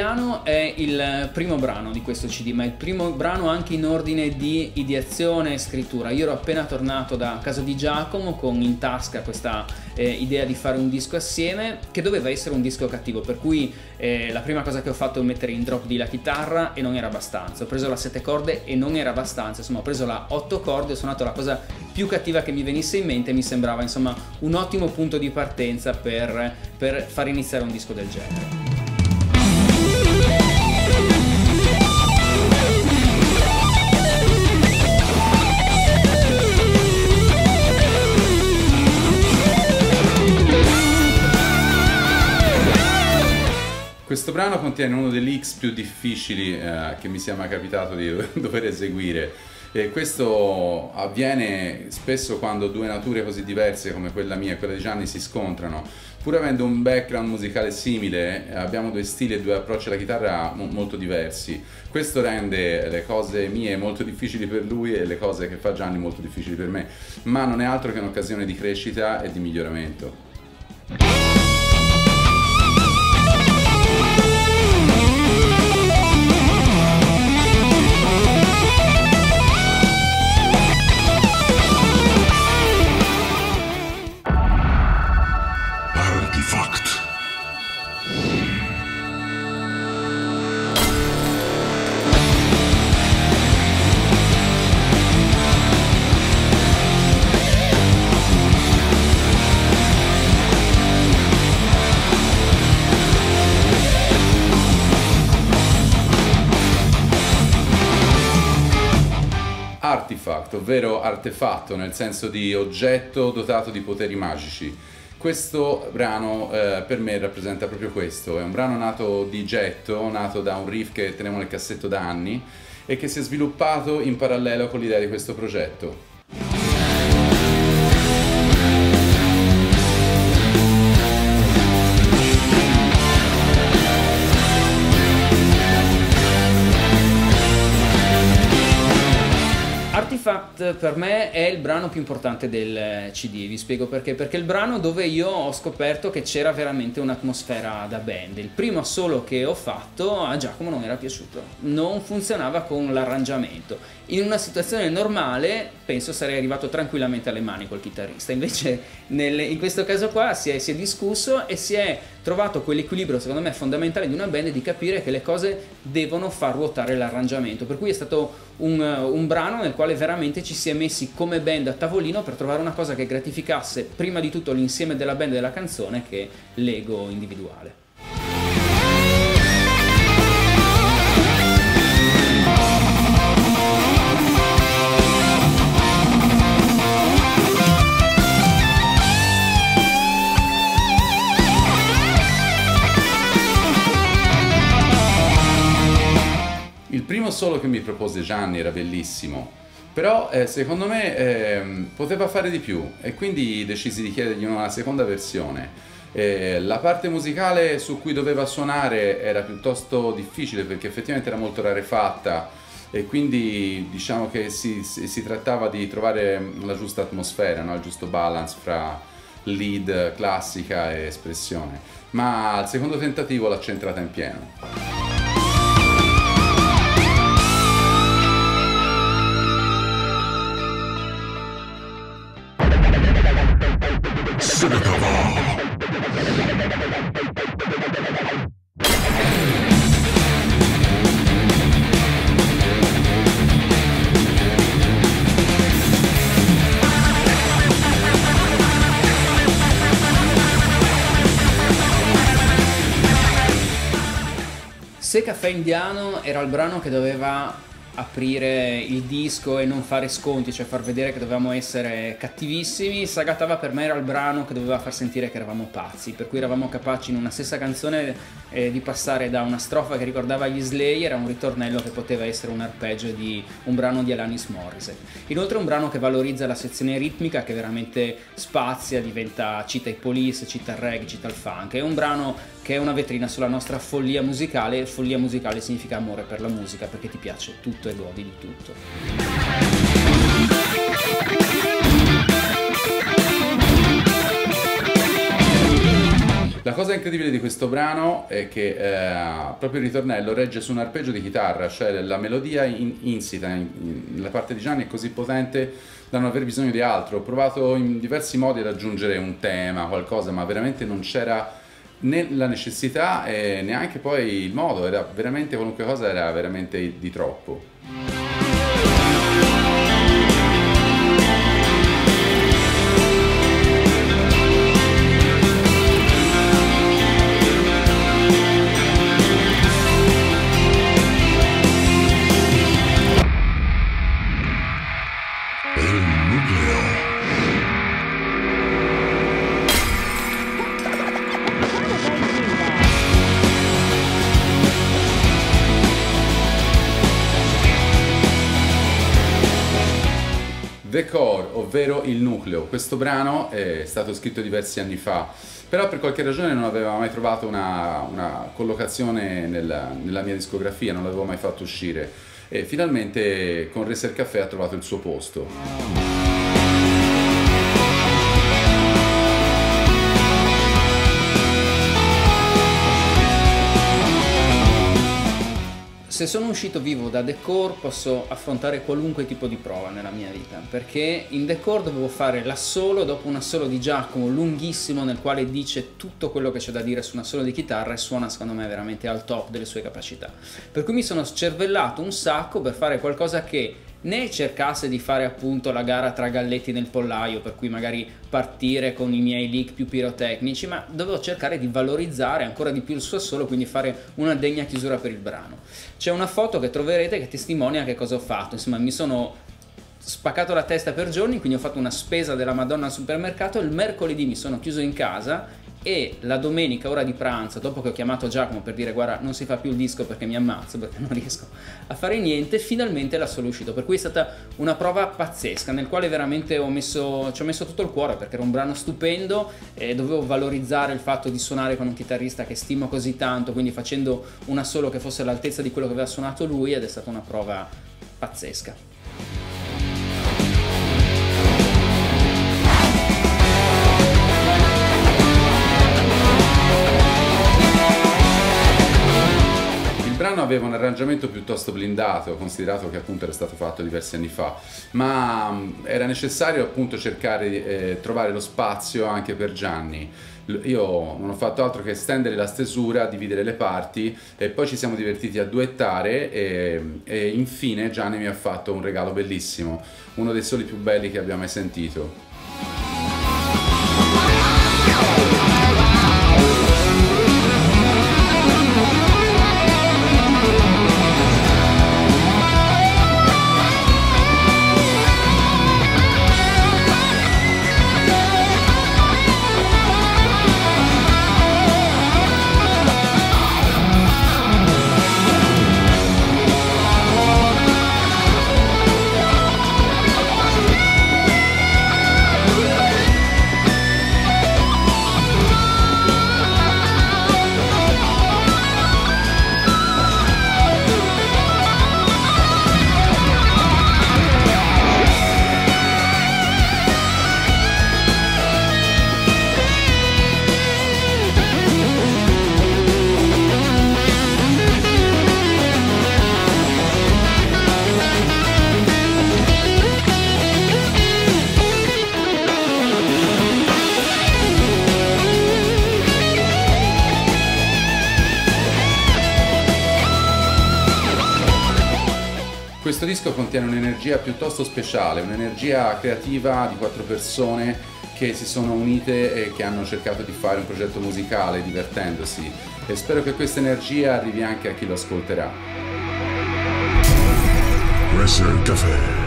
indiano è il primo brano di questo CD, ma è il primo brano anche in ordine di ideazione e scrittura. Io ero appena tornato da casa di Giacomo con in tasca questa idea di fare un disco assieme, che doveva essere un disco cattivo, per cui la prima cosa che ho fatto è mettere in drop D la chitarra e non era abbastanza. Ho preso la 7 corde e non era abbastanza, insomma ho preso la 8 corde, ho suonato la cosa più cattiva che mi venisse in mente e mi sembrava insomma un ottimo punto di partenza per far iniziare un disco del genere. Questo brano contiene uno degli X più difficili che mi sia mai capitato di dover eseguire. E questo avviene spesso quando due nature così diverse come quella mia e quella di Gianni si scontrano. Pur avendo un background musicale simile, abbiamo due stili e due approcci alla chitarra molto diversi. Questo rende le cose mie molto difficili per lui e le cose che fa Gianni molto difficili per me, ma non è altro che un'occasione di crescita e di miglioramento. Artifact, ovvero artefatto, nel senso di oggetto dotato di poteri magici. Questo brano per me rappresenta proprio questo, è un brano nato di getto, nato da un riff che tenevo nel cassetto da anni e che si è sviluppato in parallelo con l'idea di questo progetto. Artifact per me è il brano più importante del CD, vi spiego perché. Perché è il brano dove io ho scoperto che c'era veramente un'atmosfera da band. Il primo assolo che ho fatto a Giacomo non era piaciuto, non funzionava con l'arrangiamento. In una situazione normale penso sarei arrivato tranquillamente alle mani col chitarrista, invece in questo caso qua si è discusso e si è trovato quell'equilibrio secondo me fondamentale di una band, di capire che le cose devono far ruotare l'arrangiamento, per cui è stato un brano nel quale veramente ci si è messi come band a tavolino per trovare una cosa che gratificasse prima di tutto l'insieme della band e della canzone che l'ego individuale. Il primo solo che mi propose Gianni era bellissimo, però secondo me poteva fare di più e quindi decisi di chiedergli una seconda versione. La parte musicale su cui doveva suonare era piuttosto difficile perché effettivamente era molto rarefatta e quindi diciamo che si trattava di trovare la giusta atmosfera, no? Il giusto balance fra lead, classica e espressione, ma al secondo tentativo l'ha centrata in pieno. Se Caffè Indiano era il brano che doveva aprire il disco e non fare sconti, cioè far vedere che dovevamo essere cattivissimi, Sagatava per me era il brano che doveva far sentire che eravamo pazzi, per cui eravamo capaci in una stessa canzone di passare da una strofa che ricordava gli Slayer a un ritornello che poteva essere un arpeggio di un brano di Alanis Morissette. Inoltre è un brano che valorizza la sezione ritmica, che veramente spazia, cita i Police, cita il reggae, cita il funk. È un brano che è una vetrina sulla nostra follia musicale, e follia musicale significa amore per la musica, perché ti piace tutto e godi di tutto. La cosa incredibile di questo brano è che proprio il ritornello regge su un arpeggio di chitarra, cioè la melodia insita nella parte di Gianni è così potente da non aver bisogno di altro. Ho provato in diversi modi ad aggiungere un tema, qualcosa, ma veramente non c'era né la necessità e neanche poi il modo, era veramente qualunque cosa, era veramente di troppo. The Core, ovvero il nucleo. Questo brano è stato scritto diversi anni fa, però per qualche ragione non aveva mai trovato una collocazione nella mia discografia, non l'avevo mai fatto uscire e finalmente con Racer Café ha trovato il suo posto. Se sono uscito vivo da The Core posso affrontare qualunque tipo di prova nella mia vita, perché in The Core dovevo fare l'assolo dopo un assolo di Giacomo lunghissimo nel quale dice tutto quello che c'è da dire su un assolo di chitarra e suona secondo me veramente al top delle sue capacità. Per cui mi sono scervellato un sacco per fare qualcosa che né cercasse di fare appunto la gara tra galletti nel pollaio, per cui magari partire con i miei lick più pirotecnici, ma dovevo cercare di valorizzare ancora di più il suo assolo, quindi fare una degna chiusura per il brano. C'è una foto che troverete che testimonia che cosa ho fatto, insomma mi sono spaccato la testa per giorni, quindi ho fatto una spesa della Madonna al supermercato, il mercoledì mi sono chiuso in casa e la domenica, ora di pranzo, dopo che ho chiamato Giacomo per dire guarda non si fa più il disco perché mi ammazzo, perché non riesco a fare niente, finalmente l'assolo è uscito, per cui è stata una prova pazzesca nel quale veramente ci ho messo tutto il cuore, perché era un brano stupendo e dovevo valorizzare il fatto di suonare con un chitarrista che stimo così tanto, quindi facendo un assolo che fosse all'altezza di quello che aveva suonato lui, ed è stata una prova pazzesca. Il brano aveva un arrangiamento piuttosto blindato, considerato che appunto era stato fatto diversi anni fa, ma era necessario appunto cercare di trovare lo spazio anche per Gianni. Io non ho fatto altro che estendere la stesura, dividere le parti e poi ci siamo divertiti a duettare e infine Gianni mi ha fatto un regalo bellissimo, uno dei soli più belli che abbia mai sentito. Questo disco contiene un'energia piuttosto speciale, un'energia creativa di 4 persone che si sono unite e che hanno cercato di fare un progetto musicale divertendosi, e spero che questa energia arrivi anche a chi lo ascolterà. Racer Café.